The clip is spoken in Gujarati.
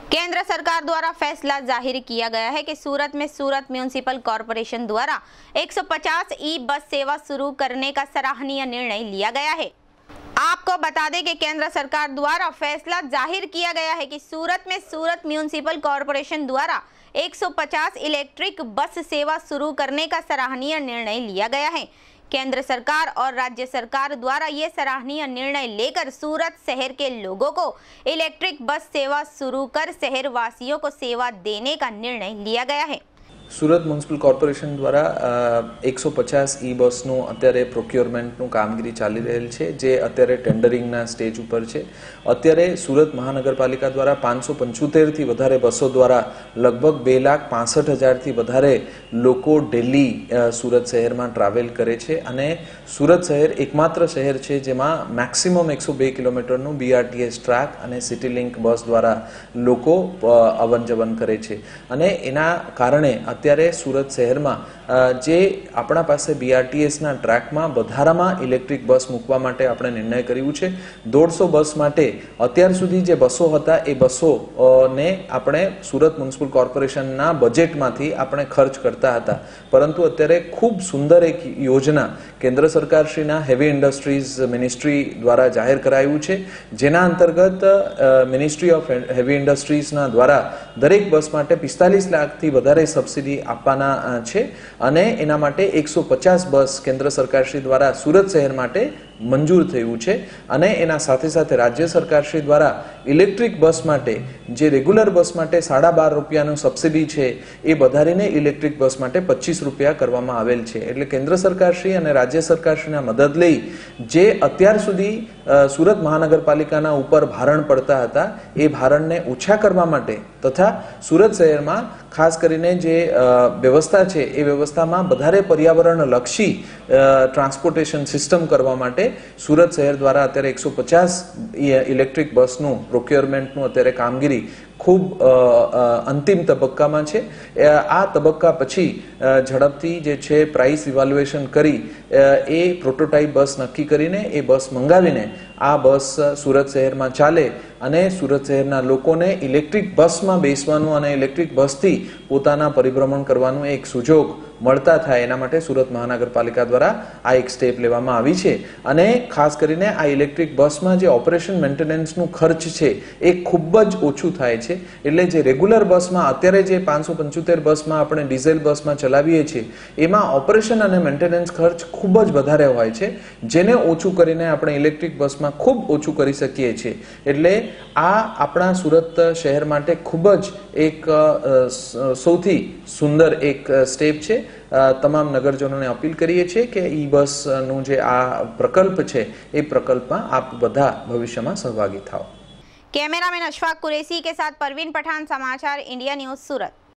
केंद्र सरकार द्वारा फैसला जाहिर किया गया है कि सूरत में सूरत म्यूनिसिपल कॉरपोरेशन द्वारा 150 ई बस सेवा शुरू करने का सराहनीय निर्णय लिया गया है। आपको बता दें कि केंद्र सरकार द्वारा फैसला जाहिर किया गया है कि सूरत में सूरत म्यूनिसिपल कॉरपोरेशन द्वारा 150 इलेक्ट्रिक बस सेवा शुरू करने का सराहनीय निर्णय लिया गया है। केंद्र सरकार और राज्य सरकार द्वारा ये सराहनीय निर्णय लेकर सूरत शहर के लोगों को इलेक्ट्रिक बस सेवा शुरू कर शहर वासियों को सेवा देने का निर्णय लिया गया है। सूरत म्युनिसिपल कॉर्पोरेशन द्वारा 150 ई बसનું અત્યારે પ્રોક્યોરમેન્ટનું કામગીરી ચાલી રહેલ છે, જે અત્યારે ટેન્ડરિંગના સ્ટેજ ઉપર છે। અત્યારે સુરત મહાનગરપાલિકા દ્વારા 575 થી વધારે બસો દ્વારા લગભગ 2,65,000 થી વધારે લોકો ડેલી સુરત શહેરમાં ટ્રાવેલ કરે છે અને સુરત શહેર એકમાત્ર શહેર છે જેમાં મેક્સિમમ 102 કિલોમીટરનું બીઆરટીએસ ટ્રેક અને સિટી લિંક બસ દ્વારા લોકો અવન જવન કરે છે અને એના કારણે અત્યારે સુરત શહેરમાં જે આપણા પાસે બીઆરટીએસના ટ્રેકમાં વધારામાં ઇલેક્ટ્રિક બસ મૂકવા માટે આપણે નિર્ણય કર્યું છે। 150 બસ માટે અત્યાર સુધી જે બસો હતા એ બસોને આપણે સુરત મ્યુનિસિપલ કોર્પોરેશનના બજેટમાંથી આપણે ખર્ચ કરતા હતા, પરંતુ અત્યારે ખૂબ સુંદર એક યોજના કેન્દ્ર સરકારશ્રીના હેવી ઇન્ડસ્ટ્રીઝ મિનિસ્ટ્રી દ્વારા જાહેર કરાયું છે, જેના અંતર્ગત મિનિસ્ટ્રી ઓફ હેવી ઇન્ડસ્ટ્રીઝના દ્વારા દરેક બસ માટે 45 લાખથી વધારે સબસિડી આપવાના છે અને એના માટે 150 બસ કેન્દ્ર સરકારશ્રી દ્વારા સુરત શહેર માટે મંજૂર થયું છે અને એના સાથે સાથે રાજ્ય સરકારશ્રી દ્વારા ઇલેક્ટ્રિક બસ માટે જે રેગ્યુલર બસ માટે 12.5 રૂપિયાનું સબસિડી છે એ વધારીને ઇલેક્ટ્રિક બસ માટે 25 રૂપિયા કરવામાં આવેલ છે। એટલે કેન્દ્ર સરકારશ્રી અને રાજ્ય સરકારશ્રીના મદદ લઈ જે અત્યાર સુધી સુરત મહાનગરપાલિકાના ઉપર ભારણ પડતા હતા એ ભારણને ઓછા કરવા માટે તથા સુરત શહેરમાં ખાસ કરીને જે વ્યવસ્થા છે એ વ્યવસ્થામાં વધારે પર્યાવરણલક્ષી ટ્રાન્સપોર્ટેશન સિસ્ટમ કરવા માટે સુરત શહેર દ્વારા અત્યારે 150 ઇલેક્ટ્રિક બસનું પ્રોક્યોરમેન્ટનું અત્યારે કામગીરી ખૂબ અંતિમ તબક્કામાં છે। આ તબક્કા પછી ઝડપથી જે છે પ્રાઇસ ઇવાલ્યુએશન કરી એ પ્રોટોટાઇપ બસ નક્કી કરીને એ બસ મંગાવીને આ બસ સુરત શહેરમાં ચાલે અને સુરત શહેરના લોકોને ઇલેક્ટ્રિક બસમાં બેસવાનું અને ઇલેક્ટ્રિક બસથી પોતાના પરિભ્રમણ કરવાનું એક સુજોગ મળતા થાય એના માટે સુરત મહાનગરપાલિકા દ્વારા આ એક સ્ટેપ લેવામાં આવી છે અને ખાસ કરીને આ ઇલેક્ટ્રિક બસમાં જે ઓપરેશન મેન્ટેનન્સનું ખર્ચ છે એ ખૂબ જ ઓછું થાય છે। એટલે જે રેગ્યુલર બસમાં અત્યારે જે 575 બસમાં આપણે ડીઝલ બસમાં ચલાવીએ છીએ એમાં ઓપરેશન અને મેન્ટેનન્સ ખર્ચ ખૂબ જ વધારે હોય છે, જેને ઓછું કરીને આપણે ઇલેક્ટ્રિક બસમાં ખૂબ ઓછું કરી શકીએ છીએ। એટલે આ આપણા સુરત શહેર માટે ખૂબ જ એક સૌથી સુંદર એક સ્ટેપ છે। તમામ નગરજનોને અપીલ કરીએ છીએ કે ઈ બસનું જે આ પ્રકલ્પ છે એ પ્રકલ્પમાં આપ બધા ભવિષ્યમાં સહભાગી થાઓ। कैमरामैन अशफाक कुरैशी के साथ परवीन पठान, समाचार इंडिया न्यूज़, सूरत।